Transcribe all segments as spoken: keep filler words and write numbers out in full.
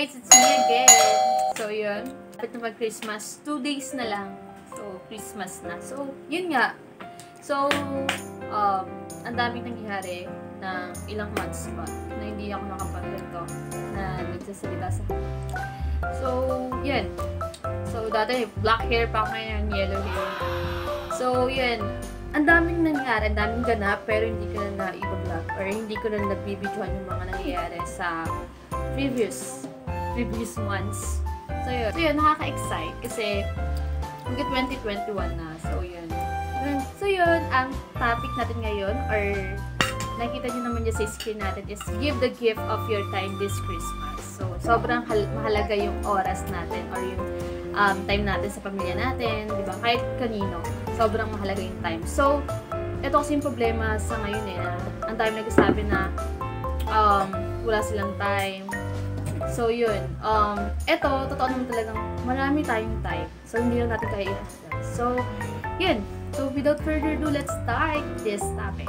guys! It's me again! So, yun. Dapat na mag-Christmas. Two days na lang. So, Christmas na. So, yun nga. So, um, ang daming nangyari na ilang months pa na hindi ako nakapagganto na nagsasalita sa So, yun. So, dati black hair pa ako ngayon, yellow hair. So, yun. Ang daming nangyari, ang daming ganap, pero hindi ko na na-i-vlog or hindi ko na nagbibidyohan yung mga nangyayari sa previous previous months. So, yun. So, yun, nakaka-excite kasi hanggang twenty twenty-one na. So, yun. So, yun, ang topic natin ngayon or nakita nyo naman dyan sa screen natin is give the gift of your time this Christmas. So, sobrang mahalaga yung oras natin or yung um, time natin sa pamilya natin, di ba? Kahit kanino, sobrang mahalaga yung time. So, ito kasi yung problema sa ngayon eh, na ang dami nagsasabi na um, wala silang time. So, yun. Um, ito, totoo naman talagang marami tayong time. So, hindi lang natin kaya i-hashtag. So, yun. So, without further ado, let's start this topic.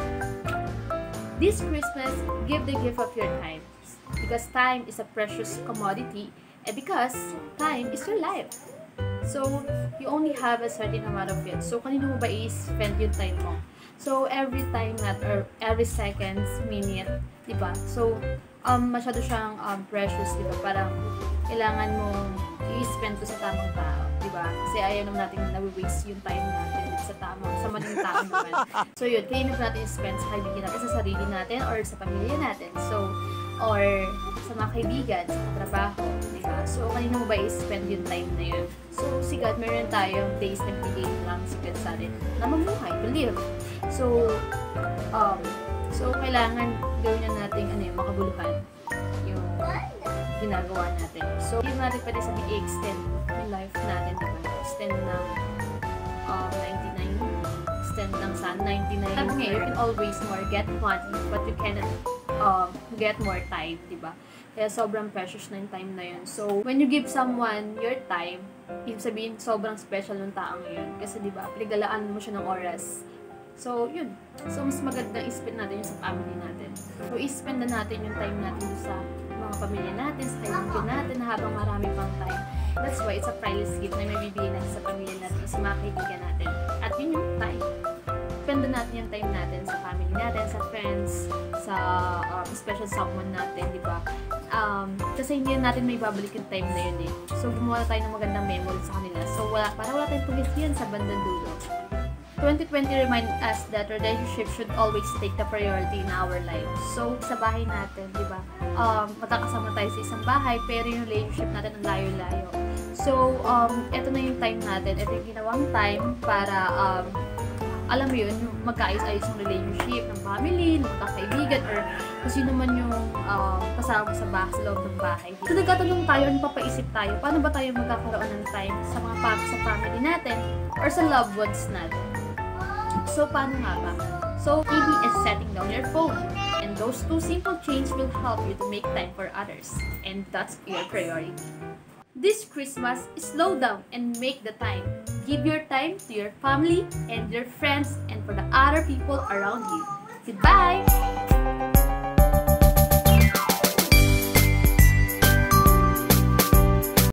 This Christmas, give the gift of your time. Because time is a precious commodity and because time is your life. So, you only have a certain amount of it. So, kanino mo ba i-spend yung time mo? So, every time that, or every seconds, minute, diba? So, um, masyado siyang um, precious, diba? Parang kailangan mong i-spend to sa tamang tao, diba? Kasi ayaw naman natin na-waste yung time natin sa tamang, sa maling tao naman. So, yun, kaya naman natin i-spend sa kaibigan natin, sa sarili natin, or sa pamilya natin. So, or sa mga kaibigan, sa trabaho, diba? So, kanina mo ba i-spend yung time na yun? So, si God, meron tayong days na bigay lang si God sa atin na mamuhay, to live. So, um, so, kailangan gawin na natin, ano yung makabuluhan yung ginagawa natin. So, yun natin pwede sabihin, i-extend yung life natin, diba? Extend ng um, ninety-nine, extend ng sa ninety-nine. Sabi nga, you can always more get money, but you cannot um, get more time, diba? Kaya sobrang precious na yung time na yun. So, when you give someone your time, ibig sabihin, sobrang special ng taong yun. Kasi, diba, pinagalaan mo siya ng oras. So, yun. So, mas maganda i-spend natin yung sa family natin. So, i-spend na natin yung time natin sa mga pamilya natin, sa kaibigan natin, habang marami pang time. That's why it's a priceless gift na may bibigyan natin sa pamilya natin, sa mga kaibigan natin. At yun yung time. Spend natin yung time natin sa family natin, sa friends, sa um, special someone natin, di ba? Um, kasi hindi natin may babalik yung time na yun eh. So, gumawa tayo ng magandang memory sa kanila. So, wala, para wala tayong pagkisiyan sa bandang dulo. twenty twenty remind us that relationship should always take the priority in our lives. So, sa bahay natin, di ba? Um, matakasama tayo sa isang bahay, pero yung relationship natin ang layo-layo. So, um, ito na yung time natin. Ito yung ginawang time para, um, alam mo yun, magkaayos-ayos yung relationship ng family, ng magkakaibigan, or kung sino man yung um, kasama sa bahay, sa loob ng bahay. So, nagkatanong tayo, ano papaisip tayo, paano ba tayo magkakaroon ng time sa mga pa sa family natin or sa loved ones natin? So, paano nga ba? So, maybe is setting down your phone. And those two simple changes will help you to make time for others. And that's your priority. This Christmas, slow down and make the time. Give your time to your family and your friends and for the other people around you. Goodbye!